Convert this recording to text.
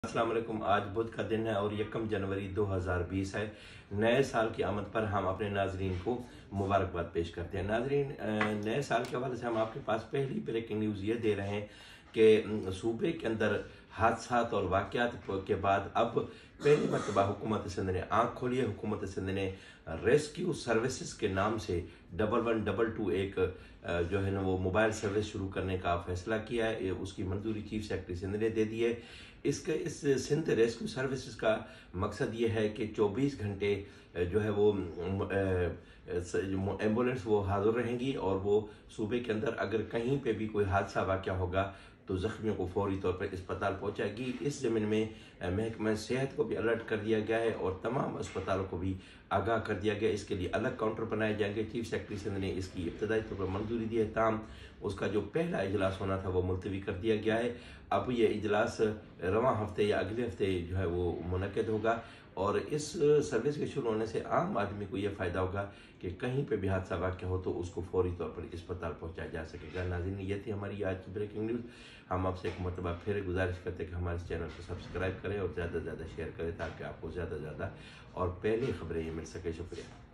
अस्सलाम वालेकुम। आज बुध का दिन है और 1 जनवरी 2020 है। नए साल की आमद पर हम अपने नाजरीन को मुबारकबाद पेश करते हैं। नाजरीन, नए साल के हवाले से हम आपके पास पहली ब्रेकिंग न्यूज़ ये दे रहे हैं कि सूबे के अंदर हादसात और वाक़यात के बाद अब पहली मरतबा हुकूमत सिंध ने आँख खोली है। हुकूमत सिंध ने रेस्क्यू सर्विसेज के नाम से 1122 एक जो है ना वो मोबाइल सर्विस शुरू करने का फैसला किया है। उसकी मंजूरी चीफ सेक्रेटरी सिंध ने दे दी है। इस सिंध रेस्क्यू सर्विसेज का मकसद ये है कि 24 घंटे जो है वो एम्बुलेंस वो हाजिर रहेंगी और वो सूबे के अंदर अगर कहीं पे भी कोई हादसा वाक़या होगा तो ज़ख्मियों को फौरी तौर पर अस्पताल पहुंचाएगी। इस ज़मीन में महकमा सेहत को भी अलर्ट कर दिया गया है और तमाम अस्पतालों को भी आगाह कर दिया गया है। इसके लिए अलग काउंटर बनाए जाएंगे। चीफ सेक्रेटरी सिंध ने इसकी इब्तदाई तौर पर मंजूरी दी है, ताम उसका जो पहला इजलास होना था वो मुलतवी कर दिया गया है। अब ये इजलास रवां हफ्ते या अगले हफ्ते जो है वो मुनक़िद होगा और इस सर्विस के शुरू होने से आम आदमी को यह फ़ायदा होगा कि कहीं पे भी हादसा वाक़या हो तो उसको फौरी तौर पर अस्पताल पहुंचाया जा सकेगा। नाज़रीन, ये थी हमारी आज की ब्रेकिंग न्यूज़। हम आपसे एक मरतबा फिर गुजारिश करते हैं कि हमारे चैनल को सब्सक्राइब करें और ज़्यादा से ज़्यादा शेयर करें ताकि आपको ज़्यादा से ज़्यादा और पहले खबरें ये मिल सके। शुक्रिया।